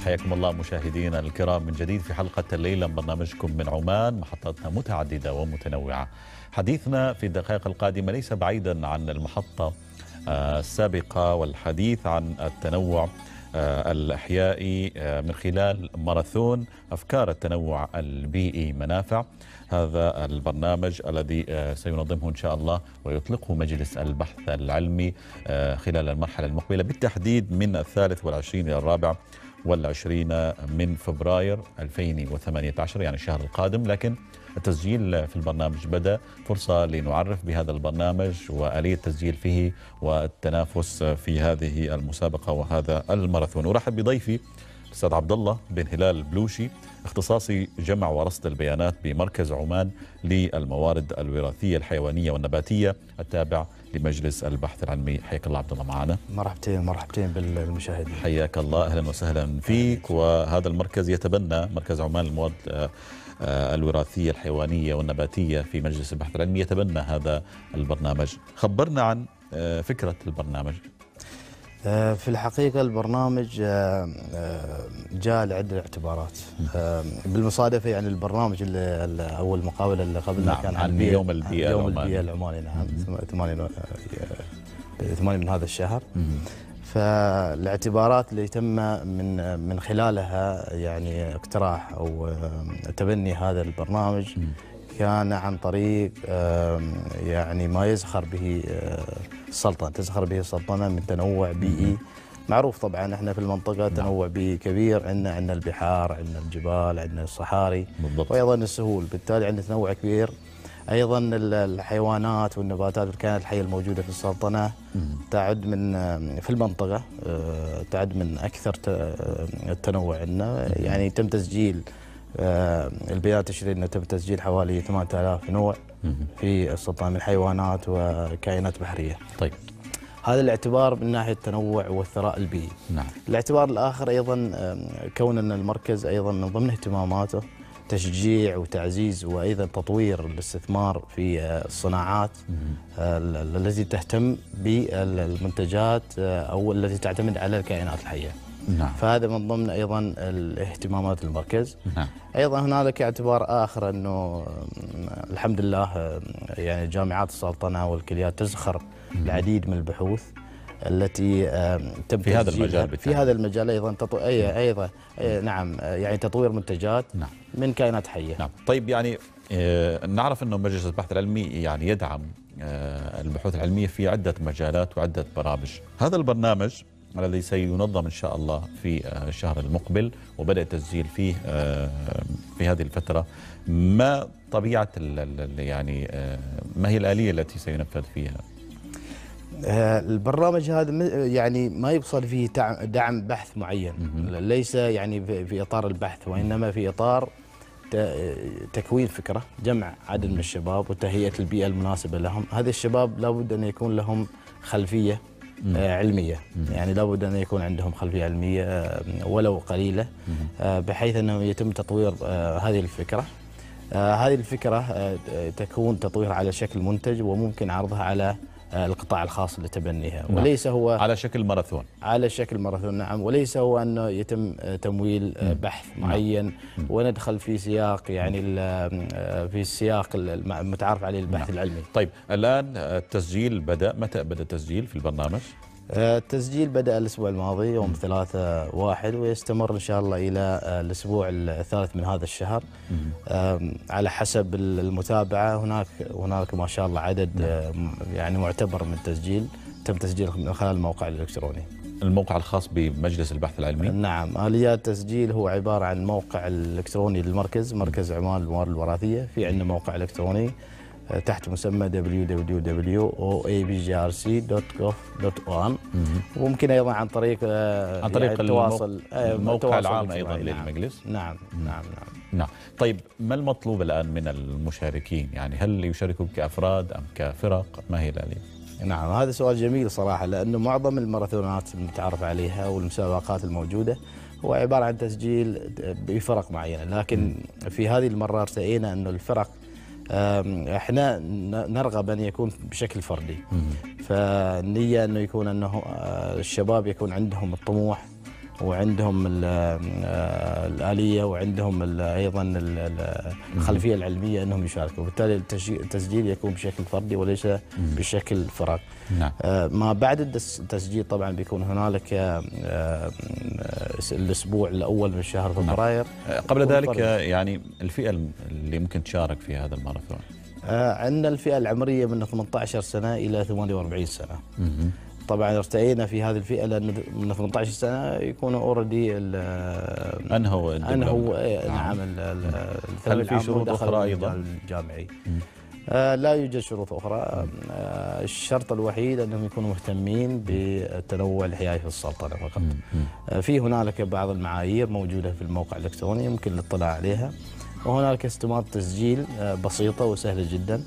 حياكم الله مشاهدينا الكرام من جديد في حلقة الليلة من برنامجكم من عمان، محطاتنا متعددة ومتنوعة. حديثنا في الدقائق القادمة ليس بعيدا عن المحطة السابقة والحديث عن التنوع الأحيائي من خلال ماراثون أفكار التنوع البيئي منافع. هذا البرنامج الذي سينظمه إن شاء الله ويطلقه مجلس البحث العلمي خلال المرحلة المقبلة، بالتحديد من 23 إلى 24 من فبراير 2018، يعني الشهر القادم. لكن التسجيل في البرنامج بدأ، فرصة لنعرف بهذا البرنامج وآلية التسجيل فيه والتنافس في هذه المسابقة وهذا الماراثون. أرحب بضيفي الأستاذ عبد الله بن هلال البلوشي، اختصاصي جمع ورصد البيانات بمركز عمان للموارد الوراثية الحيوانية والنباتية التابع لمجلس البحث العلمي. حياك الله عبد الله معنا. مرحبتين بالمشاهدين. حياك الله، اهلا وسهلا فيك. وهذا المركز يتبنى، مركز عمان للموارد الوراثية الحيوانية والنباتية في مجلس البحث العلمي يتبنى هذا البرنامج. خبرنا عن فكرة البرنامج. في الحقيقة البرنامج جاء لعدة اعتبارات. بالمصادفة يعني البرنامج أول مقابلة اللي قبلنا نعم، كان عن يوم البيئة العماني. نعم 8 من هذا الشهر. فالاعتبارات اللي تم من خلالها يعني اقتراح أو تبني هذا البرنامج كان عن طريق يعني ما يزخر به السلطنة، تزخر به السلطنة من تنوع بيئي معروف. طبعا احنا في المنطقة تنوع بيئي كبير، عندنا البحار، عندنا الجبال، عندنا الصحاري بالضبط. وايضا السهول، بالتالي عندنا تنوع كبير. ايضا الحيوانات والنباتات والكائنات الحية الموجودة في السلطنة تعد من في المنطقة تعد من اكثر التنوع عندنا. يعني تم تسجيل البيانات تشير انه تم تسجيل حوالي 8000 نوع في السلطنة من حيوانات وكائنات بحرية. طيب، هذا الاعتبار من ناحية التنوع والثراء البيئي. نعم. الاعتبار الآخر أيضا كون أن المركز أيضا من ضمن اهتماماته تشجيع وتعزيز وأيضا تطوير الاستثمار في الصناعات التي تهتم بالمنتجات أو التي تعتمد على الكائنات الحية. نعم. فهذا من ضمن أيضا الاهتمامات المركز. نعم. أيضا هنالك اعتبار آخر أنه الحمد لله يعني جامعات السلطنة والكليات تزخر العديد من البحوث التي تم في هذا المجال في هذا المجال أيضا نعم يعني تطوير منتجات نعم. من كائنات حية. نعم. طيب، يعني نعرف أنه مجلس البحث العلمي يعني يدعم البحوث العلمية في عدة مجالات وعدة برامج. هذا البرنامج الذي سينظم إن شاء الله في الشهر المقبل وبدأ التسجيل فيه في هذه الفترة، ما طبيعة يعني ما هي الآلية التي سينفذ فيها؟ البرنامج هذا يعني ما يقصد فيه دعم بحث معين، ليس يعني في إطار البحث، وإنما في إطار تكوين فكرة، جمع عدد من الشباب وتهيئة البيئة المناسبة لهم. هذه الشباب لابد أن يكون لهم خلفية علمية، يعني لابد أن يكون عندهم خلفية علمية ولو قليلة، بحيث أنه يتم تطوير هذه الفكرة. هذه الفكرة تكون تطويرها على شكل منتج وممكن عرضها على القطاع الخاص لتبنيها. نعم. وليس هو على شكل ماراثون. على شكل ماراثون، نعم. وليس هو أنه يتم تمويل بحث معين وندخل في سياق يعني في السياق المتعارف عليه البحث العلمي. طيب، الآن التسجيل بدأ، متى بدأ التسجيل في البرنامج؟ التسجيل بدأ الأسبوع الماضي يوم 3/1 ويستمر إن شاء الله إلى الأسبوع الثالث من هذا الشهر على حسب المتابعة. هناك ما شاء الله عدد يعني معتبر من التسجيل، تم تسجيل من خلال الموقع الإلكتروني. الموقع الخاص بمجلس البحث العلمي؟ نعم. آليات التسجيل هو عبارة عن موقع الإلكتروني للمركز، مركز عمان للموارد الوراثية. في عندنا موقع إلكتروني تحت مسمى www.oabgrc.gov.on. وممكن ايضا عن طريق التواصل الموقع العام ايضا للمجلس. نعم. نعم. طيب، ما المطلوب الان من المشاركين؟ يعني هل يشاركوا كافراد ام كفرق؟ ما هي الآلية؟ نعم، هذا سؤال جميل صراحة، لأنه معظم الماراثونات المتعارف عليها والمسابقات الموجودة هو عبارة عن تسجيل بفرق معينة، لكن في هذه المرة ارتئينا أنه الفرق احنا نرغب ان يكون بشكل فردي. فالنية انه يكون انه الشباب يكون عندهم الطموح وعندهم الآلية، وعندهم أيضا الخلفية العلمية أنهم يشاركوا، وبالتالي التسجيل يكون بشكل فردي وليس بشكل فرق. نعم. ما بعد التسجيل طبعا بيكون هنالك الأسبوع الأول من شهر فبراير. قبل ذلك يعني الفئة اللي ممكن تشارك في هذا الماراثون؟ عندنا الفئة العمرية من 18 سنة إلى 48 سنة. طبعا ارتئينا في هذه الفئة لأن من 18 سنة يكونوا اوريدي أنهوا نعم. هل في شروط أخرى أيضا؟ الجامعي لا يوجد شروط أخرى. الشرط الوحيد أنهم يكونوا مهتمين بالتنوع الحيوي في السلطنة فقط. في هنالك بعض المعايير موجودة في الموقع الإلكتروني يمكن الاطلاع عليها، وهنالك استمارة تسجيل بسيطة وسهلة جدا.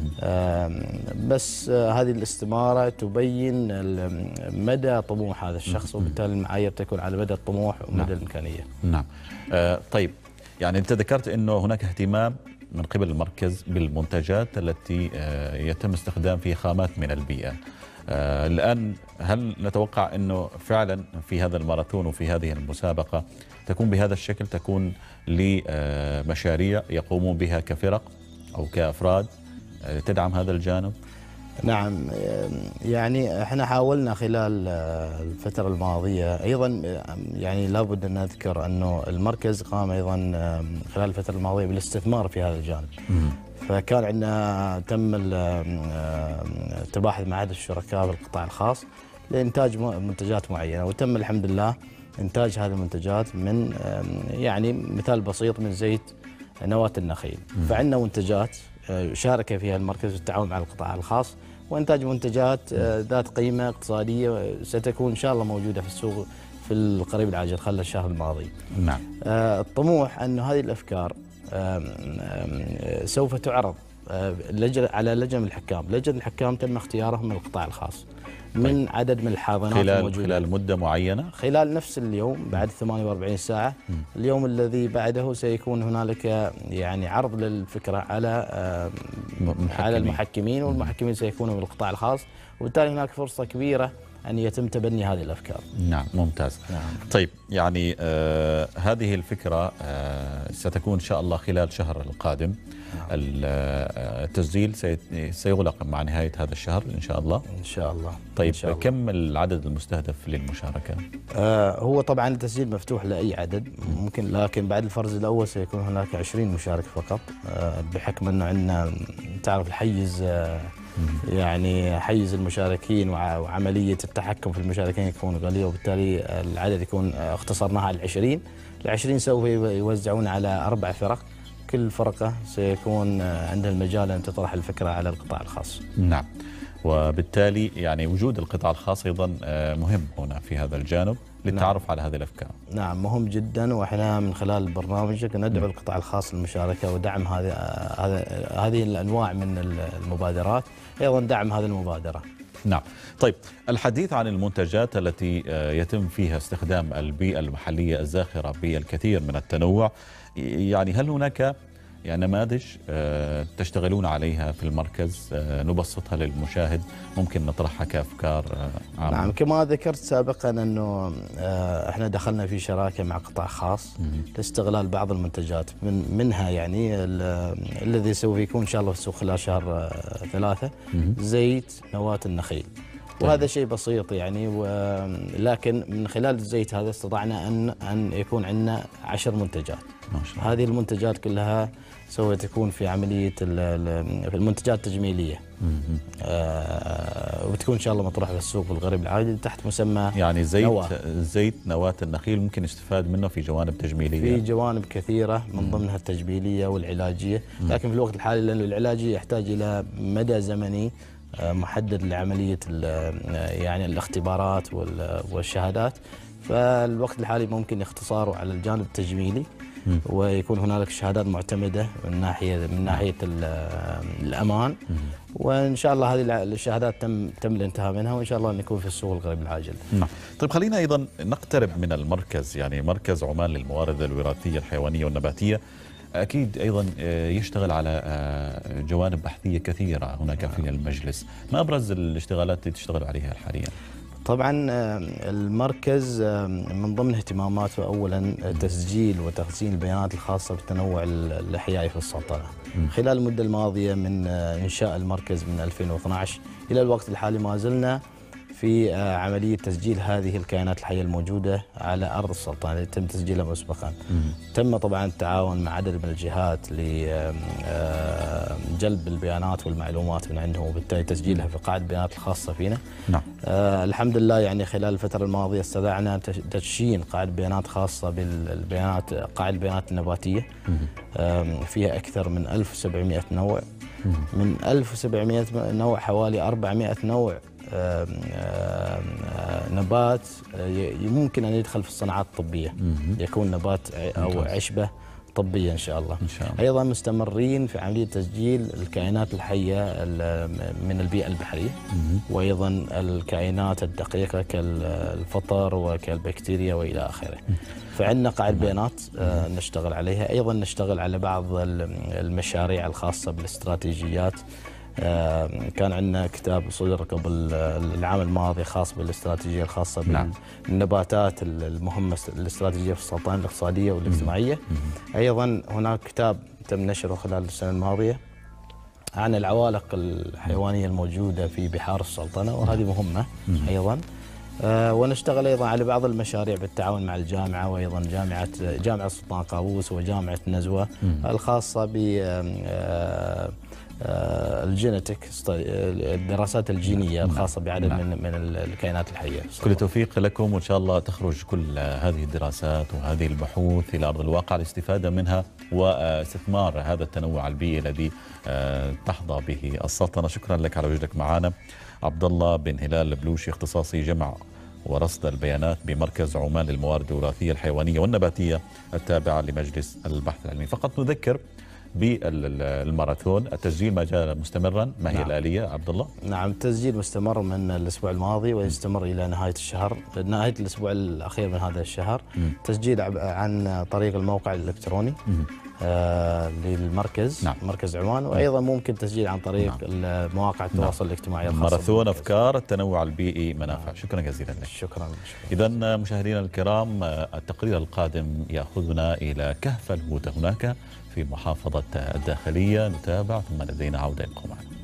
بس هذه الاستمارة تبين مدى طموح هذا الشخص، وبالتالي المعايير تكون على مدى الطموح ومدى الإمكانية. نعم. طيب، يعني أنت ذكرت أنه هناك اهتمام من قبل المركز بالمنتجات التي يتم استخدام فيها خامات من البيئة. الآن هل نتوقع أنه فعلا في هذا الماراثون وفي هذه المسابقة تكون بهذا الشكل، تكون لمشاريع يقومون بها كفرق أو كأفراد تدعم هذا الجانب؟ نعم، يعني احنا حاولنا خلال الفترة الماضية أيضا، يعني لابد أن نذكر أنه المركز قام أيضا خلال الفترة الماضية بالاستثمار في هذا الجانب. فكان عندنا تم التباحث مع عدد الشركاء بالقطاع الخاص لإنتاج منتجات معينة، وتم الحمد لله إنتاج هذه المنتجات من يعني مثال بسيط من زيت نواة النخيل. فعندنا منتجات شارك فيها المركز بالتعاون مع القطاع الخاص، وإنتاج منتجات ذات قيمة اقتصادية ستكون إن شاء الله موجودة في السوق في القريب العاجل خلال الشهر الماضي. نعم. الطموح أن هذه الأفكار سوف تعرض على لجنة الحكام. لجنة الحكام تم اختيارهم من القطاع الخاص من عدد من الحاضنات الموجودة خلال مدة معينة، خلال نفس اليوم بعد 48 ساعة. اليوم الذي بعده سيكون هنالك يعني عرض للفكرة على المحكمين، والمحكمين سيكونوا من القطاع الخاص، وبالتالي هناك فرصة كبيرة أن يتم تبني هذه الأفكار. نعم، ممتاز. نعم. طيب، يعني هذه الفكرة ستكون إن شاء الله خلال شهر القادم. التسجيل سيغلق مع نهاية هذا الشهر إن شاء الله. إن شاء الله. طيب، إن شاء الله. كم العدد المستهدف للمشاركة؟ هو طبعا التسجيل مفتوح لأي عدد ممكن، لكن بعد الفرز الأول سيكون هناك 20 مشارك فقط، بحكم أنه عندنا تعرف الحيز، يعني حيز المشاركين وعملية التحكم في المشاركين يكون غالية، وبالتالي العدد يكون اختصرناها على 20. ال20 سوف يوزعون على 4 فرق، كل فرقة سيكون عندها المجال أن تطرح الفكرة على القطاع الخاص. نعم، وبالتالي يعني وجود القطاع الخاص أيضا مهم هنا في هذا الجانب للتعرف على هذه الأفكار. نعم، مهم جدا، وإحنا من خلال البرنامج ندعو القطاع الخاص للمشاركة ودعم هذه الأنواع من المبادرات، أيضا دعم هذه المبادرة. نعم. طيب، الحديث عن المنتجات التي يتم فيها استخدام البيئة المحلية الزاخرة بالكثير من التنوع، يعني هل هناك يعني نماذج تشتغلون عليها في المركز نبسطها للمشاهد، ممكن نطرحها كأفكار عامة؟ نعم، كما ذكرت سابقا أنه احنا دخلنا في شراكة مع قطاع خاص لاستغلال بعض المنتجات منها يعني الذي سوف يكون إن شاء الله في السوق خلال شهر 3 زيت نواة النخيل. وهذا شيء بسيط يعني، لكن من خلال الزيت هذا استطعنا أن يكون عندنا 10 منتجات. ما شاء الله. هذه المنتجات كلها سوف تكون في عملية في المنتجات التجميلية، وبتكون إن شاء الله مطروحة في السوق بالقريب العاجل تحت مسمى يعني زيت نواة النخيل ممكن يستفاد منه في جوانب تجميلية، في جوانب كثيرة من ضمنها التجميلية والعلاجية. لكن في الوقت الحالي لأن العلاجي يحتاج إلى مدى زمني محدد لعملية يعني الاختبارات والشهادات، فالوقت الحالي ممكن اختصاره على الجانب التجميلي، ويكون هنالك شهادات معتمدة من ناحية الأمان. وإن شاء الله هذه الشهادات تم الانتهاء منها، وإن شاء الله نكون في السوق القريب العاجل. نعم. طيب، خلينا أيضا نقترب من المركز، يعني مركز عمان للموارد الوراثية الحيوانية والنباتية أكيد أيضا يشتغل على جوانب بحثية كثيرة هناك في المجلس. ما أبرز الاشتغالات التي تشتغل عليها حاليا؟ طبعا المركز من ضمن اهتماماته أولا تسجيل وتخزين البيانات الخاصة بالتنوع الأحيائي في السلطنة. خلال المدة الماضية من إنشاء المركز من 2012 إلى الوقت الحالي ما زلنا في عملية تسجيل هذه الكائنات الحية الموجودة على أرض السلطنة اللي تم تسجيلها مسبقا. تم طبعا التعاون مع عدد من الجهات لجلب البيانات والمعلومات من عندهم وبالتالي تسجيلها في قاعدة البيانات الخاصة فينا. نعم. الحمد لله يعني خلال الفترة الماضية استطعنا تدشين قاعدة بيانات خاصة بالبيانات، قاعدة البيانات النباتية فيها أكثر من 1700 نوع. من 1700 نوع حوالي 400 نوع نبات ممكن أن يدخل في الصناعات الطبية، يكون نبات أو عشبة طبية إن شاء الله. أيضا مستمرين في عملية تسجيل الكائنات الحية من البيئة البحرية، وأيضا الكائنات الدقيقة كالفطر وكالبكتيريا وإلى آخره. فعندنا قاعدة بيانات نشتغل عليها. أيضا نشتغل على بعض المشاريع الخاصة بالاستراتيجيات. كان عندنا كتاب صدر قبل العام الماضي خاص بالاستراتيجية الخاصة بالنباتات المهمة الاستراتيجية في السلطنة الاقتصادية والاجتماعية. أيضا هناك كتاب تم نشره خلال السنة الماضية عن العوالق الحيوانية الموجودة في بحار السلطنة، وهذه مهمة أيضا. ونشتغل أيضا على بعض المشاريع بالتعاون مع الجامعة، وأيضا جامعة السلطان قابوس وجامعة نزوة الخاصة ب الجينيتك، الدراسات الجينية الخاصة بعدد من الكائنات الحية. كل التوفيق لكم، وإن شاء الله تخرج كل هذه الدراسات وهذه البحوث إلى أرض الواقع الاستفادة منها واستثمار هذا التنوع البيئي الذي تحظى به السلطنة. شكرا لك على وجودك معنا عبد الله بن هلال البلوشي، اختصاصي جمع ورصد البيانات بمركز عمان للموارد الوراثية الحيوانية والنباتية التابعة لمجلس البحث العلمي. فقط نذكر بالماراثون، التسجيل ما زال مستمرا، ما هي الآلية عبد الله؟ نعم، التسجيل مستمر من الأسبوع الماضي ويستمر إلى نهاية الشهر، نهاية الأسبوع الأخير من هذا الشهر. تسجيل عن طريق الموقع الإلكتروني للمركز، مركز عمان، وأيضا ممكن تسجيل عن طريق مواقع التواصل الاجتماعي الخاصة. ماراثون أفكار التنوع البيئي منافع. شكرا جزيلا لك. شكرا. إذا مشاهدينا الكرام، التقرير القادم يأخذنا إلى كهف الهوت هناك في محافظة الداخلية، نتابع ثم لدينا عودة. يبقوا معنا.